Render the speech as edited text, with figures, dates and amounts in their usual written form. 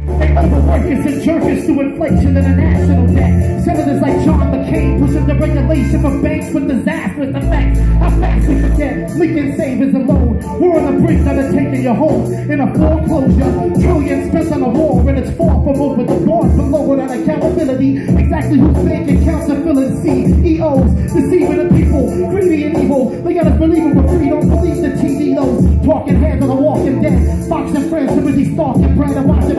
They overworkers and jerkers through inflation and a national debt. Senators like John McCain pushing the regulation for banks with disastrous effects. How fast we forget, leaking savings alone. We're on the brink of taking your home in a foreclosure. Trillions spent on a war and it's far from over. The bars below without accountability. Exactly who's making counterfeiting CEOs, deceiving the people, greedy and evil. They got us believing we're free, don't believe the TV knows. Talking heads on the walking dead. Fox and friends, who really stalking bread and watching